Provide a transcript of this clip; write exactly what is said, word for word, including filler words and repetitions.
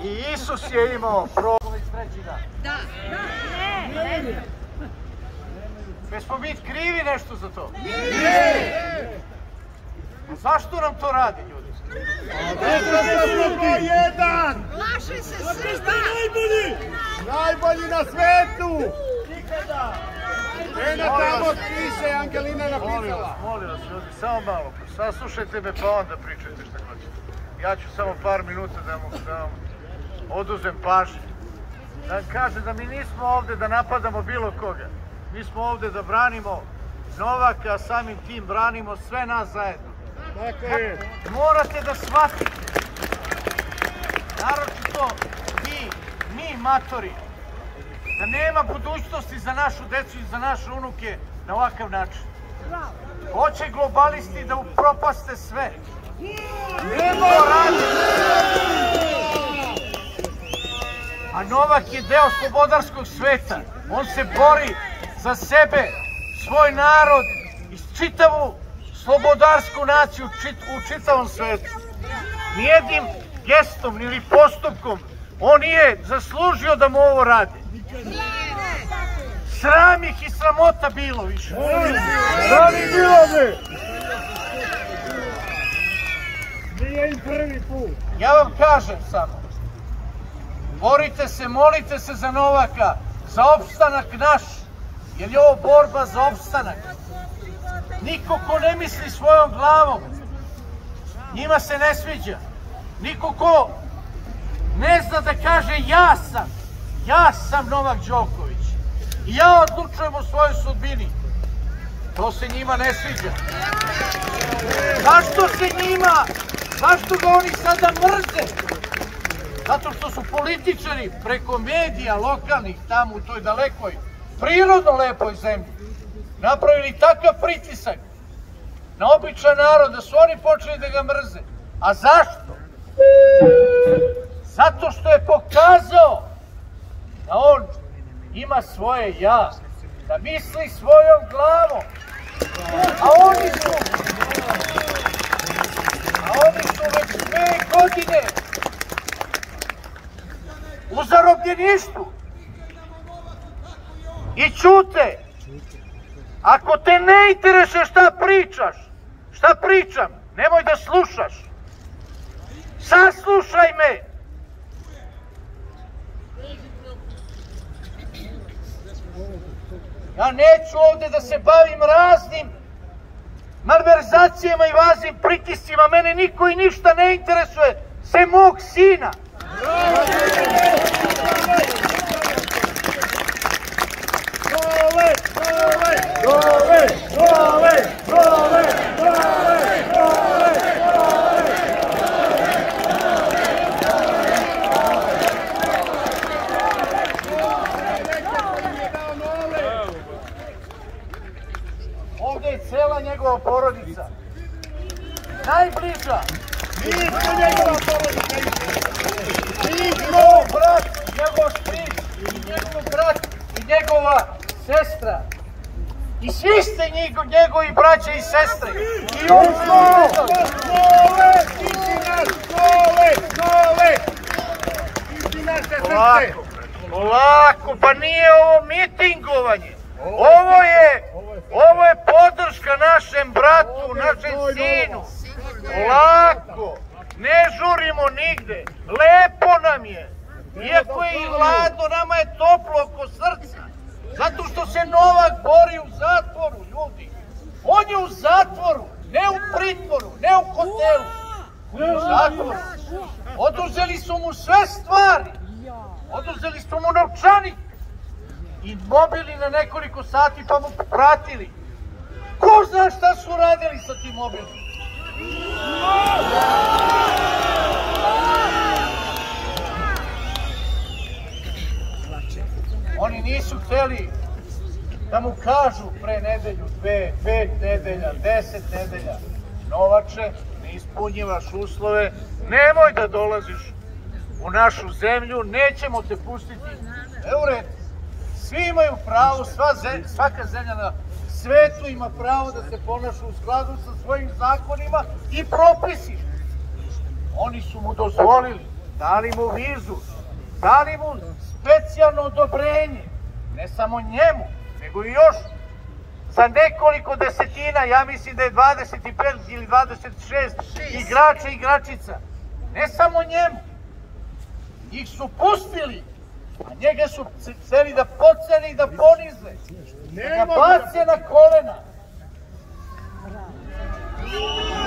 I Isus je imao problem iz trećina. Da, da, ne. Jesmo mi krivi nešto za to? Ne! A zašto nam to radi, ljudi? Jedan! Plaše se Srba! Najbolji! Najbolji na svetu! Nikada! Ena tamo piše, Angelina je napisala. Molim vas, molim vas, ljudi, samo malo. Saslušajte me pa onda pričajte šta hoćete. Ja ću samo par minuta da vam oduzem pažnju. Da vam kažem da mi nismo ovde da napadamo bilo koga. Mi smo ovde da branimo Novaka, a samim tim branimo sve nas zajedno. Tako je. Morate da shvatite, naročito vi, mi matori, da nema budućnosti za našu decu i za naše unuke na ovakav način. Hoće globalisti da upropaste sve. Nema radi. A Novak je deo slobodarskog sveta. On se bori za sebe, svoj narod i čitavu slobodarsku naciju u čitavom svetu. Nijednim gestom ili postupkom on nije zaslužio da mu ovo rade. Sram ih i sramota bilo više. Sram ih bilo bi! Nije im prvi put. Ja vam kažem samo, borite se, molite se za Novaka, za opstanak naš, jer je ovo borba za opstanak. Niko ko ne misli svojom glavom, njima se ne sviđa. Niko ko ne zna da kaže ja sam, ja sam Novak Đoković i ja odlučujem o svojoj sudbini, to se njima ne sviđa. Zašto se njima, zašto ga oni sada mrze? Zato što su političari preko medija lokalnih tamo u toj dalekoj, prirodno lepoj zemlji napravili takav pritisak na običan narod da su oni počeli da ga mrze. A zašto? Zato što je pokazao da on ima svoje ja, da misli svojom glavom. A oni su, a oni su već dve godine u zarobljeništvu i ćute. Ako te ne interesuje šta pričaš, šta pričam, nemoj da slušaš. Saslušaj me. Ja neću ovde da se bavim raznim malverzacijama i raznim pritiscima. Mene niko i ništa ne interesuje, sem mog sina. Gole, gole, gole, gole, gole, gole, gole, ovde je cela njegova porodica. Najbliža. Mi smo njegova porodica. Njegov brat, njegov stric, njegov brat i njegova sestra. I svi ste njegovi braća i sestre. I on Gole, gole, istinaš, gole, gole. Istinaš se srce. Polako, polako, pa nije ovo mitingovanje. Ovo je, ovo je podrška našem bratu, našem sinu. Polako, ne žurimo nigde, lepo nam je. Iako je i hladno, nama je toplo oko srca. Zato što se Novak bori u zatvoru, ljudi. On je u zatvoru, ne u pritvoru, ne u hotelu. On je u zatvoru. Oduzeli su mu sve stvari. Oduzeli su mu novčanik. I mobili na nekoliko sati pa mu pratili. Ko zna šta su radili sa tim mobilima? Oni nisu hteli da mu kažu pre nedelju, dve, pet nedelja, deset nedelja. Novače, ne ispunjivaš uslove, nemoj da dolaziš u našu zemlju, nećemo te pustiti. Eure, svi imaju pravo, sva zemlja, svaka zemlja na svetu ima pravo da se ponaša u skladu sa svojim zakonima i propisima. Oni su mu dozvolili dali mu vizu, dali mu specijalno odobrenje, ne samo njemu, nego i još za nekoliko desetina, ja mislim da je dvadeset pet ili dvadeset šest igrača i igračica, ne samo njemu. Njih su pustili, a njega su hteli da pocene i da ponize, da ga bace na kolena.